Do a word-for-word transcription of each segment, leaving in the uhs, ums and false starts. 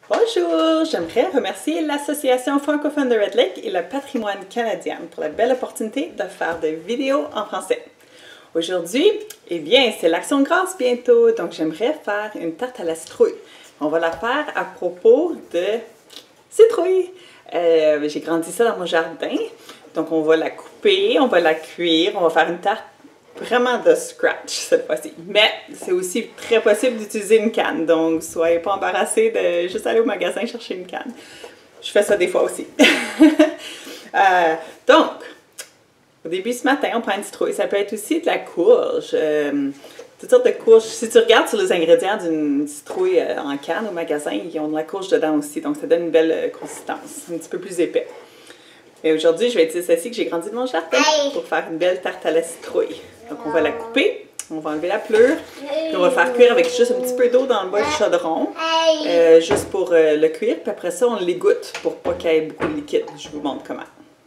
Bonjour, j'aimerais remercier l'Association francophone de Red Lake et le patrimoine canadien pour la belle opportunité de faire des vidéos en français. Aujourd'hui, eh bien, c'est l'Action de grâce bientôt, donc j'aimerais faire une tarte à la citrouille. On va la faire à propos de citrouille. Euh, J'ai grandi ça dans mon jardin, donc on va la couper, on va la cuire, on va faire une tarte vraiment de scratch cette fois-ci. Mais c'est aussi très possible d'utiliser une canne, donc soyez pas embarrassés de juste aller au magasin chercher une canne. Je fais ça des fois aussi. euh, donc, au début ce matin, on prend une citrouille. Ça peut être aussi de la courge, euh, toutes sortes de courges. Si tu regardes sur les ingrédients d'une citrouille euh, en canne au magasin, ils ont de la courge dedans aussi, donc ça donne une belle euh, consistance, un petit peu plus épais. Et aujourd'hui, je vais utiliser celle-ci que j'ai grandi de mon jardin pour faire une belle tarte à la citrouille. Donc on va la couper, on va enlever la pleure, puis on va faire cuire avec juste un petit peu d'eau dans le bas du chaudron, euh, juste pour euh, le cuire, puis après ça on l'égoutte pour pas qu'il y ait beaucoup de liquide. Je vous montre comment.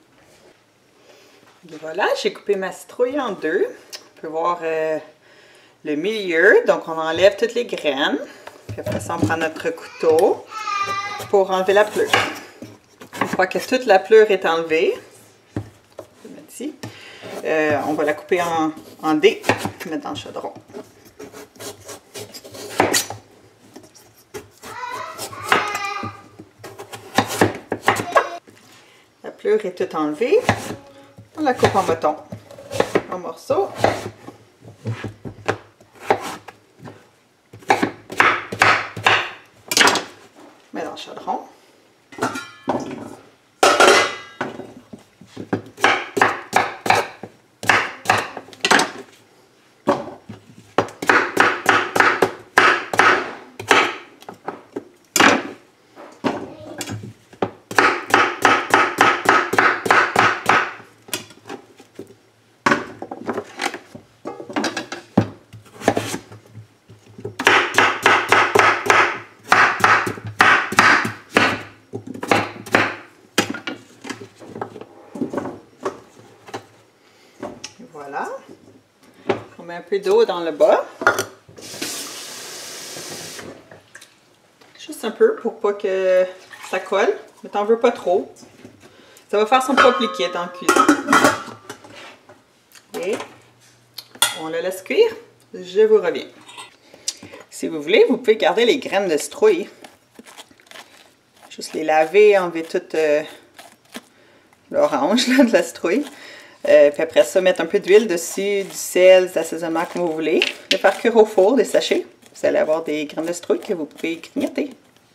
Et voilà, j'ai coupé ma citrouille en deux. On peut voir euh, le milieu, donc on enlève toutes les graines, puis après ça on prend notre couteau pour enlever la pleure. Une fois que toute la pleure est enlevée, je vais mettre ici. Euh, on va la couper en, en dés et mettre dans le chaudron. La pleure est toute enlevée. On la coupe en bâton, en morceaux. Mets dans le chaudron. Voilà. On met un peu d'eau dans le bas. Juste un peu pour pas que ça colle, mais t'en veux pas trop. Ça va faire son propre liquide en cuisine. Et on le laisse cuire. Je vous reviens. Si vous voulez, vous pouvez garder les graines de citrouille. Juste les laver, enlever toute euh, l'orange de la citrouille. Euh, puis après ça, mettre un peu d'huile dessus, du sel, des assaisonnements comme vous voulez. Le faire cuire au four, des sachets. Vous allez avoir des graines de citrouille que vous pouvez grignoter.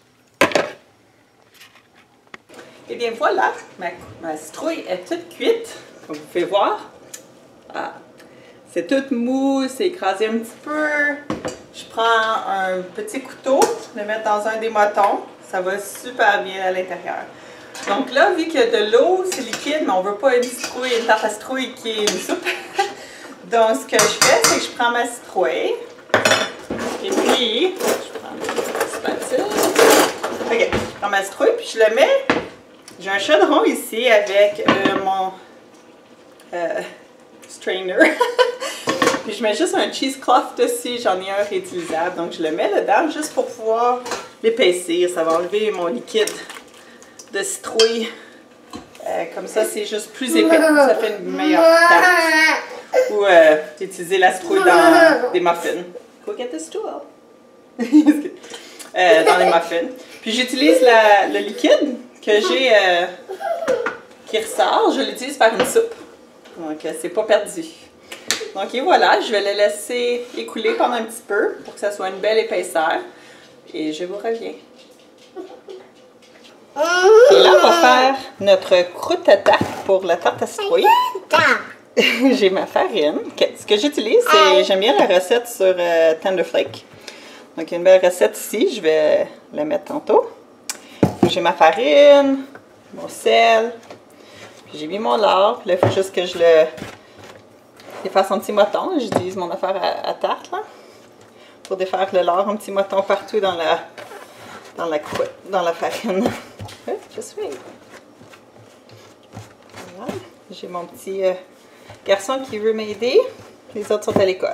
Et bien voilà, ma, ma citrouille est toute cuite, comme vous pouvez voir. Ah, c'est toute mou, c'est écrasé un petit peu. Je prends un petit couteau, je le mets dans un des motons. Ça va super bien à l'intérieur. Donc là, vu qu'il y a de l'eau, c'est liquide, mais on ne veut pas une citrouille, une tarte à citrouille qui est une soupe. Donc ce que je fais, c'est que je prends ma citrouille. Et puis, je prends une spatule. Ok, je prends ma citrouille, puis je le mets. J'ai un chaudron ici avec euh, mon euh, strainer. Puis je mets juste un cheesecloth dessus, j'en ai un réutilisable. Donc je le mets dedans juste pour pouvoir l'épaissir. Ça va enlever mon liquide de citrouille. Euh, comme ça, c'est juste plus épais. Ça fait une meilleure tarte. Ou euh, utiliser la citrouille dans des muffins. Go get the stool. euh, dans les muffins. Puis j'utilise le liquide que j'ai euh, qui ressort. Je l'utilise pour faire une soupe. Donc, euh, c'est pas perdu. Donc, et voilà, je vais le laisser écouler pendant un petit peu pour que ça soit une belle épaisseur. Et je vous reviens. Et là, on va faire notre croûte à tarte pour la tarte à citrouille. J'ai ma farine. Okay. Ce que j'utilise, c'est, j'aime bien la recette sur euh, Tenderflake. Donc, il y a une belle recette ici. Je vais la mettre tantôt. J'ai ma farine, mon sel. J'ai mis mon lard. Là, il faut juste que je le défasse en petits motons. J'utilise mon affaire à, à tarte là, pour défaire le lard en petits motons partout dans la, dans la croûte, dans la farine. Just wait. Voilà. J'ai mon petit euh, garçon qui veut m'aider. Les autres sont à l'école.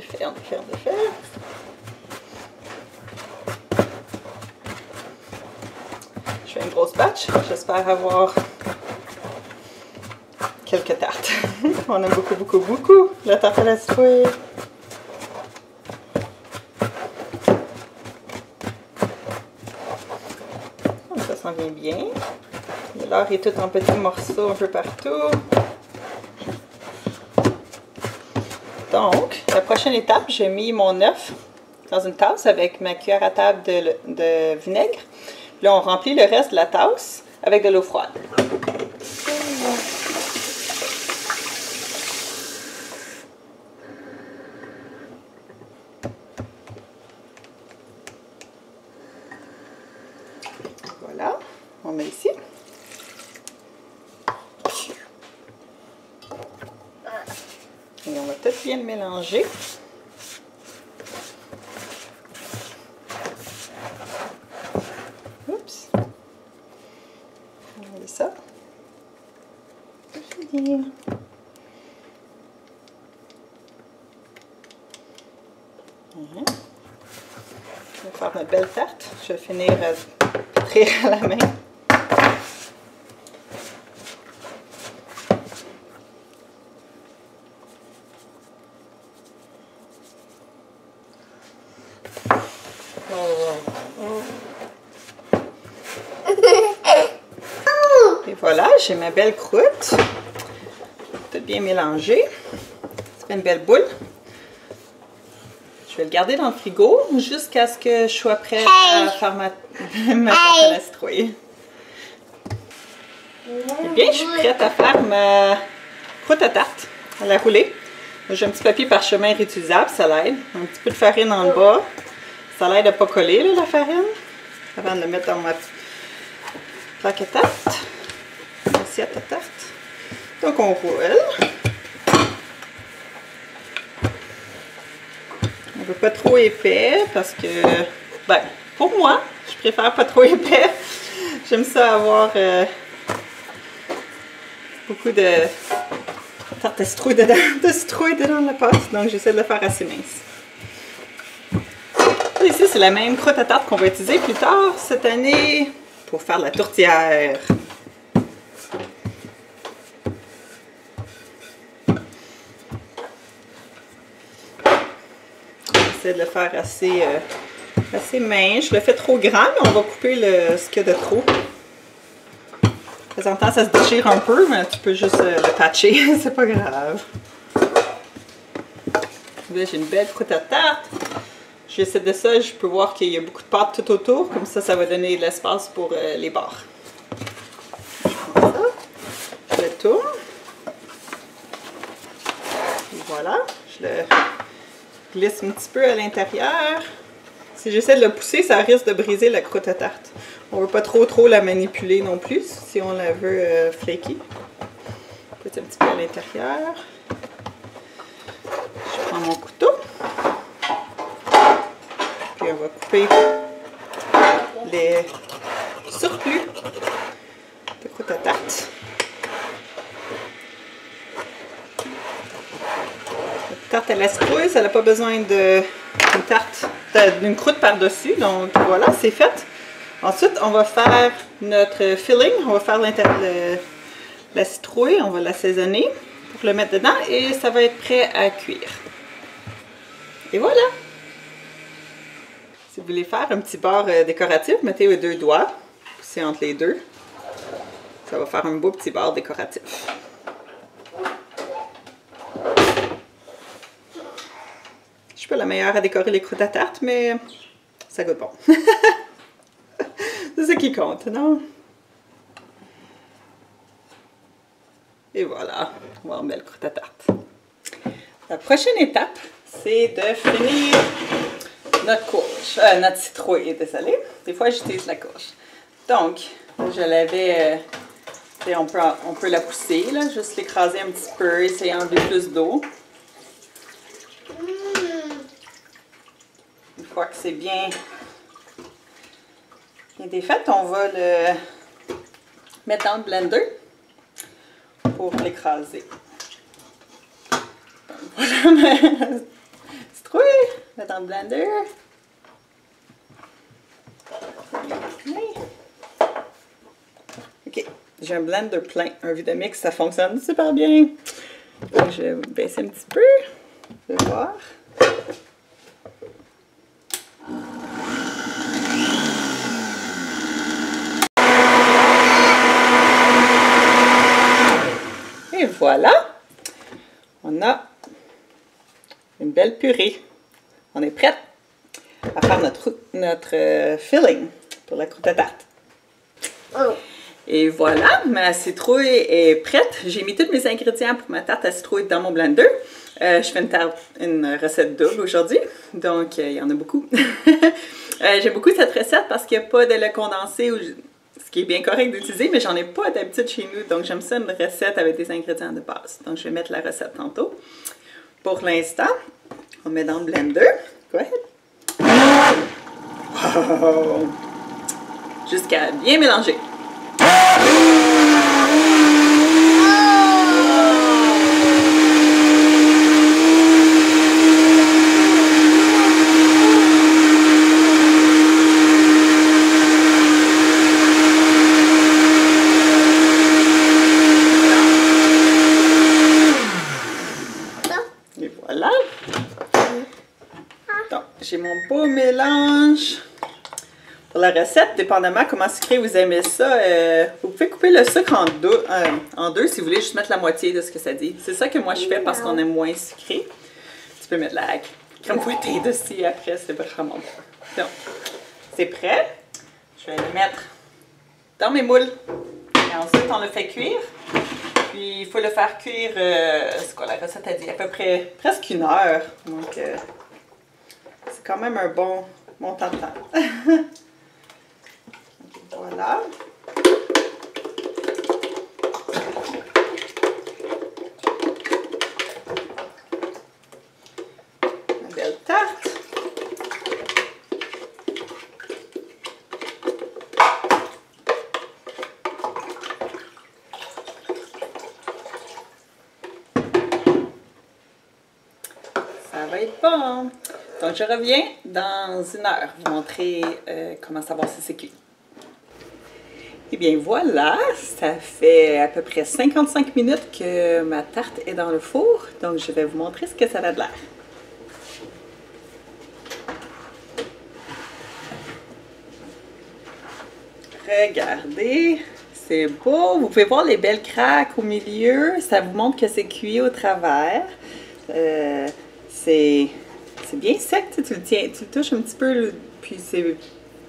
défaire, défaire, défaire. Je fais une grosse batch. J'espère avoir quelques tartes. On aime beaucoup, beaucoup, beaucoup la tarte à la citrouille. Ça sent bien bien. Le beurre est tout en petits morceaux un peu partout. Donc, la prochaine étape, j'ai mis mon œuf dans une tasse avec ma cuillère à table de, de vinaigre. Là, on remplit le reste de la tasse avec de l'eau froide. Voilà, on met ici. Et on va tout bien le mélanger. Oups. On va mettre ça. C'est bien. Mmh. On va faire notre belle tarte. Je vais finir à pétrir à la main. Et voilà, j'ai ma belle croûte. Tout bien mélangé. Ça fait une belle boule. Je vais le garder dans le frigo jusqu'à ce que je sois prête hey. à faire ma, ma tarte hey. à la citrouille. Eh bien, je suis prête à faire ma croûte à tarte, à la rouler. J'ai un petit papier parchemin réutilisable, ça l'aide. Un petit peu de farine en bas. Ça l'aide à ne pas coller, là, la farine, avant de le mettre dans ma plaque à tarte. Assiette à tarte. Donc, on roule. On ne veut pas trop épais parce que, ben, pour moi, je préfère pas trop épais. J'aime ça avoir euh, beaucoup de tarte à citrouille dedans, de citrouille dedans la pâte. Donc, j'essaie de le faire assez mince. Ici, c'est la même croûte à tarte qu'on va utiliser plus tard cette année pour faire la tourtière. J'essaie de le faire assez, euh, assez mince. Je le fais trop grand, mais on va couper le, ce qu'il y a de trop. De temps en temps, ça se déchire un peu, mais tu peux juste euh, le patcher, c'est pas grave. Là, j'ai une belle croûte à tarte. J'essaie de ça, je peux voir qu'il y a beaucoup de pâte tout autour, comme ça, ça va donner de l'espace pour euh, les barres. Je prends ça, je le tourne. Et voilà, je le glisse un petit peu à l'intérieur. Si j'essaie de le pousser, ça risque de briser la croûte à tarte. On ne veut pas trop trop la manipuler non plus, si on la veut euh, flaky. Je pousse un petit peu à l'intérieur. Je prends mon couteau. Puis on va couper les surplus de croûte à tarte. La tarte à la citrouille, ça n'a pas besoin d'une tarte, d'une croûte par-dessus. Donc voilà, c'est fait. Ensuite, on va faire notre filling. On va faire le, la citrouille, on va l'assaisonner pour le mettre dedans et ça va être prêt à cuire. Et voilà! Si vous voulez faire un petit beurre décoratif, mettez les deux doigts, poussez entre les deux. Ça va faire un beau petit beurre décoratif. Je suis pas la meilleure à décorer les croûtes à tarte, mais ça goûte bon. C'est ça qui compte, non? Et voilà, on va en mettre le croûte à tarte. La prochaine étape, c'est de finir notre courge, euh, notre citrouille, désolée. Des fois, j'utilise la courge. Donc, je l'avais, euh, on, peut, on peut la pousser, là, juste l'écraser un petit peu, essayer d'enlever plus d'eau. Une fois que c'est bien, bien défait, on va le mettre dans le blender pour l'écraser. Voilà ma dans le blender. Ok, j'ai un blender plein. Un Vitamix, ça fonctionne super bien. Donc, je vais baisser un petit peu. Je vais voir. Et voilà, on a une belle purée. On est prête à faire notre, notre euh, filling pour la croûte à tarte. Oh. Et voilà, ma citrouille est prête. J'ai mis tous mes ingrédients pour ma tarte à citrouille dans mon blender. Euh, je fais une, tarte, une recette double aujourd'hui, donc euh, il y en a beaucoup. euh, J'aime beaucoup cette recette parce qu'il n'y a pas de lait condensé, ou, ce qui est bien correct d'utiliser, mais j'en ai pas d'habitude chez nous, donc j'aime ça une recette avec des ingrédients de base. Donc je vais mettre la recette tantôt. Pour l'instant, on met dans le blender. Go ahead. Wow. Jusqu'à bien mélanger. Et voilà. Donc, j'ai mon beau mélange. Pour la recette, dépendamment comment sucré vous aimez ça, euh, vous pouvez couper le sucre en deux, euh, en deux si vous voulez, juste mettre la moitié de ce que ça dit. C'est ça que moi je fais parce qu'on aime moins sucré. Tu peux mettre la crème fouettée dessus après, c'est vraiment bon. Donc, c'est prêt. Je vais le mettre dans mes moules. Et ensuite, on le fait cuire. Puis, il faut le faire cuire, euh, c'est quoi la recette a dit, à peu près presque une heure. Donc, euh, c'est quand même un bon, bon temps de temps. Voilà. Une belle tarte. Ça va être bon. Donc, je reviens dans une heure vous montrer euh, comment savoir si c'est cuit. Et bien voilà, ça fait à peu près cinquante-cinq minutes que ma tarte est dans le four. Donc, je vais vous montrer ce que ça a de l'air. Regardez, c'est beau. Vous pouvez voir les belles craques au milieu. Ça vous montre que c'est cuit au travers. Euh, c'est bien sec, tu le tiens, tu le touches un petit peu, puis c'est...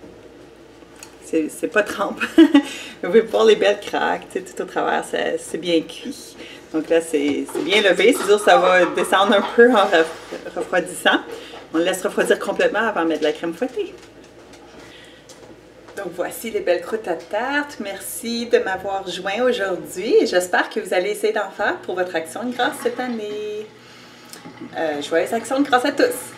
C'est pas trempe. Vous pouvez voir les belles craques, tout au travers, c'est bien cuit. Donc là, c'est bien levé. C'est sûr que ça va descendre un peu en refroidissant. On le laisse refroidir complètement avant de mettre de la crème fouettée. Donc voici les belles croûtes à tarte. Merci de m'avoir joint aujourd'hui. J'espère que vous allez essayer d'en faire pour votre action de grâce cette année. Euh, joyeuse action de grâce à tous!